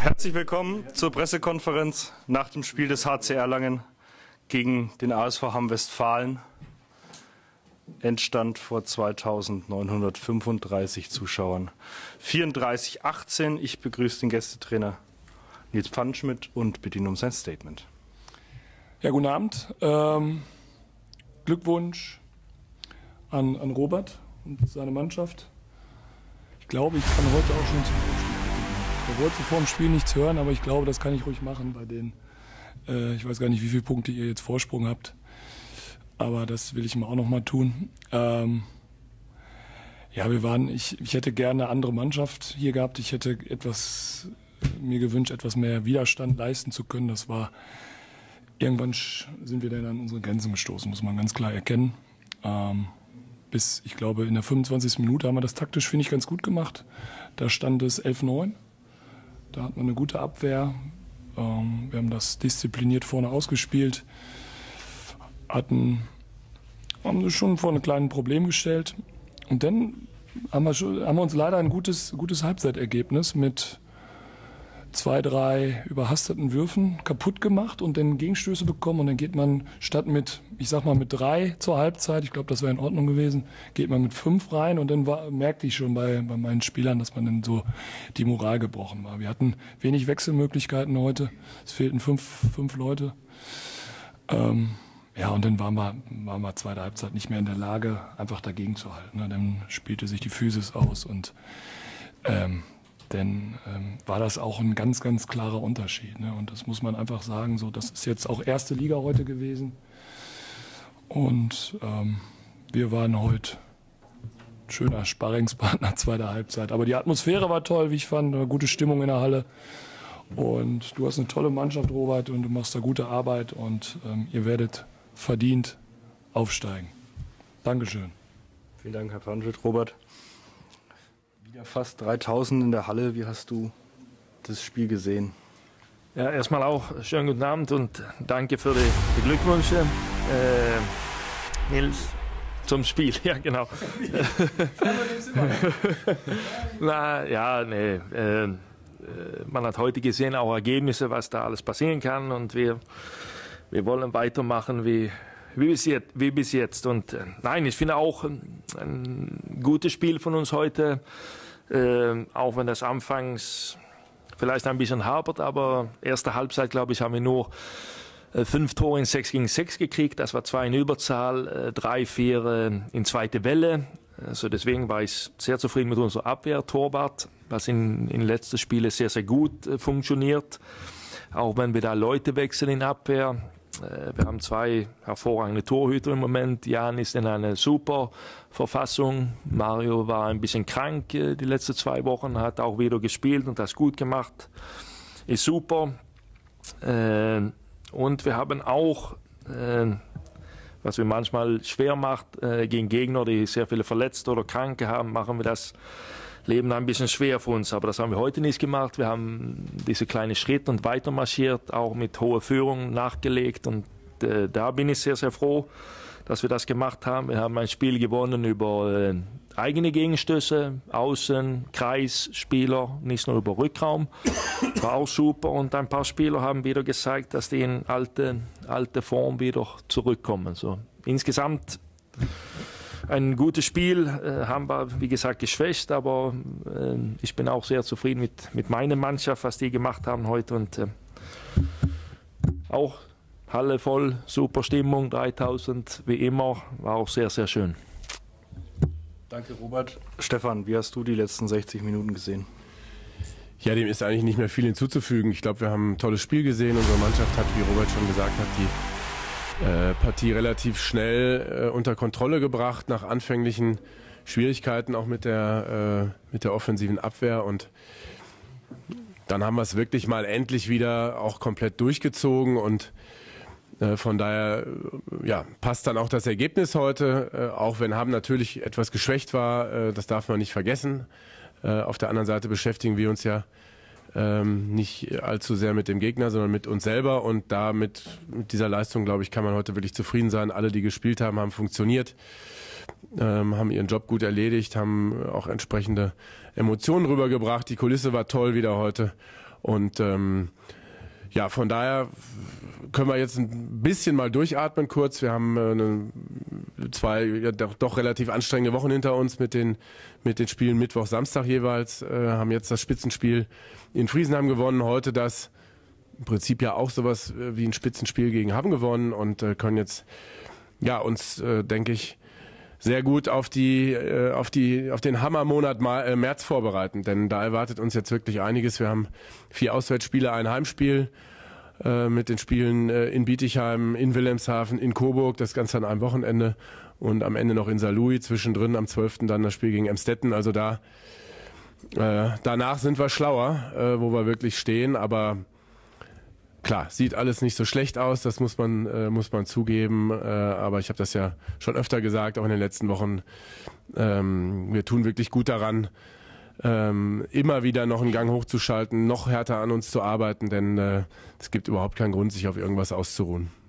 Herzlich willkommen zur Pressekonferenz nach dem Spiel des HC Erlangen gegen den ASV Hamm-Westfalen. Endstand vor 2.935 Zuschauern. 34:18. Ich begrüße den Gästetrainer Nils Pfannenschmidt und bitte ihn um sein Statement. Ja, guten Abend. Glückwunsch an Robert und seine Mannschaft. Ich glaube, ich kann heute auch schon zum Spiel. Er wollte vor dem Spiel nichts hören, aber ich glaube, das kann ich ruhig machen bei denen. Ich weiß gar nicht, wie viele Punkte ihr jetzt Vorsprung habt, aber das will ich mal auch noch mal tun. Ja, ich hätte gerne eine andere Mannschaft hier gehabt. Ich hätte mir gewünscht, etwas mehr Widerstand leisten zu können. Das war, irgendwann sind wir dann an unsere Grenzen gestoßen, muss man ganz klar erkennen. Ich glaube, in der 25. Minute haben wir das taktisch, finde ich, ganz gut gemacht. Da stand es 11:9. Da hat man eine gute Abwehr. Wir haben das diszipliniert vorne ausgespielt. Haben uns schon vor ein kleines Problem gestellt. Und dann haben wir uns leider ein gutes Halbzeitergebnis mit 2, 3 überhasteten Würfen kaputt gemacht und dann Gegenstöße bekommen. Und dann geht man statt mit 3 zur Halbzeit, ich glaube, das wäre in Ordnung gewesen, geht man mit 5 rein. Und dann merkte ich schon bei meinen Spielern, dass man dann so die Moral gebrochen war. Wir hatten wenig Wechselmöglichkeiten heute. Es fehlten 5 Leute. Ja, und dann waren wir zweite Halbzeit nicht mehr in der Lage, einfach dagegen zu halten. Dann spielte sich die Physis aus und dann war das auch ein ganz, ganz klarer Unterschied. Ne? Und das muss man einfach sagen, so, das ist jetzt auch erste Liga heute gewesen. Und wir waren heute ein schöner Sparringspartner zweiter Halbzeit. Aber die Atmosphäre war toll, wie ich fand, eine gute Stimmung in der Halle. Und du hast eine tolle Mannschaft, Robert, und du machst da gute Arbeit. Und ihr werdet verdient aufsteigen. Dankeschön. Vielen Dank, Herr Pfannenschmidt. Robert. Ja, fast 3.000 in der Halle. Wie hast du das Spiel gesehen? Ja, erstmal auch schönen guten Abend und danke für die Glückwünsche. Nils, zum Spiel, ja genau. Man hat heute gesehen, auch Ergebnisse, was da alles passieren kann und wir wollen weitermachen wie bis jetzt. Und nein, ich finde auch ein gutes Spiel von uns heute. Auch wenn das anfangs vielleicht ein bisschen hapert, aber erste Halbzeit, glaube ich, haben wir nur 5 Tore in 6 gegen 6 gekriegt. Das war 2 in Überzahl, 3, 4 in zweite Welle. Also deswegen war ich sehr zufrieden mit unserer Abwehr, Torwart, was in letzten Spielen sehr, sehr gut funktioniert. Auch wenn wir da Leute wechseln in Abwehr. Wir haben 2 hervorragende Torhüter im Moment. Jan ist in einer super Verfassung. Mario war ein bisschen krank die letzten 2 Wochen, hat auch wieder gespielt und das gut gemacht. Ist super. Und wir haben auch, was wir manchmal schwer macht, gegen Gegner, die sehr viele Verletzte oder Kranke haben, machen wir das Leben ein bisschen schwer für uns, aber das haben wir heute nicht gemacht. Wir haben diese kleinen Schritte und weiter marschiert, auch mit hoher Führung nachgelegt und da bin ich sehr, sehr froh, dass wir das gemacht haben. Wir haben ein Spiel gewonnen über eigene Gegenstöße, Außen, Kreis, Spieler, nicht nur über Rückraum. War auch super und ein paar Spieler haben wieder gezeigt, dass die in alte Form wieder zurückkommen. So, insgesamt ein gutes Spiel, haben wir, wie gesagt, geschwächt, aber ich bin auch sehr zufrieden mit meiner Mannschaft, was die gemacht haben heute. Und auch Halle voll, super Stimmung, 3.000 wie immer, war auch sehr, sehr schön. Danke, Robert. Stefan, wie hast du die letzten 60 Minuten gesehen? Ja, dem ist eigentlich nicht mehr viel hinzuzufügen. Ich glaube, wir haben ein tolles Spiel gesehen. Unsere Mannschaft hat, wie Robert schon gesagt hat, die Partie relativ schnell unter Kontrolle gebracht, nach anfänglichen Schwierigkeiten auch mit der offensiven Abwehr. Und dann haben wir es wirklich mal endlich wieder auch komplett durchgezogen. Und von daher passt dann auch das Ergebnis heute, auch wenn Hamm natürlich etwas geschwächt war. Das darf man nicht vergessen. Auf der anderen Seite beschäftigen wir uns ja nicht allzu sehr mit dem Gegner, sondern mit uns selber. Und mit dieser Leistung, glaube ich, kann man heute wirklich zufrieden sein. Alle, die gespielt haben, haben funktioniert, haben ihren Job gut erledigt, haben auch entsprechende Emotionen rübergebracht. Die Kulisse war toll wieder heute. Und ja, von daher können wir jetzt ein bisschen mal durchatmen kurz. Wir haben zwei doch relativ anstrengende Wochen hinter uns mit den Spielen Mittwoch, Samstag jeweils. Haben jetzt das Spitzenspiel in Friesenheim gewonnen, heute das im Prinzip ja auch sowas wie ein Spitzenspiel gegen Hamm gewonnen und können jetzt uns, denke ich, sehr gut auf den Hammermonat März vorbereiten, denn da erwartet uns jetzt wirklich einiges. Wir haben 4 Auswärtsspiele, ein Heimspiel mit den Spielen in Bietigheim, in Wilhelmshaven, in Coburg, das Ganze an einem Wochenende und am Ende noch in Saarlouis, zwischendrin am 12. dann das Spiel gegen Emstetten. Also danach sind wir schlauer, wo wir wirklich stehen, aber klar, sieht alles nicht so schlecht aus, das muss man zugeben, aber ich habe das ja schon öfter gesagt, auch in den letzten Wochen, wir tun wirklich gut daran, immer wieder noch einen Gang hochzuschalten, noch härter an uns zu arbeiten, denn es gibt überhaupt keinen Grund, sich auf irgendwas auszuruhen.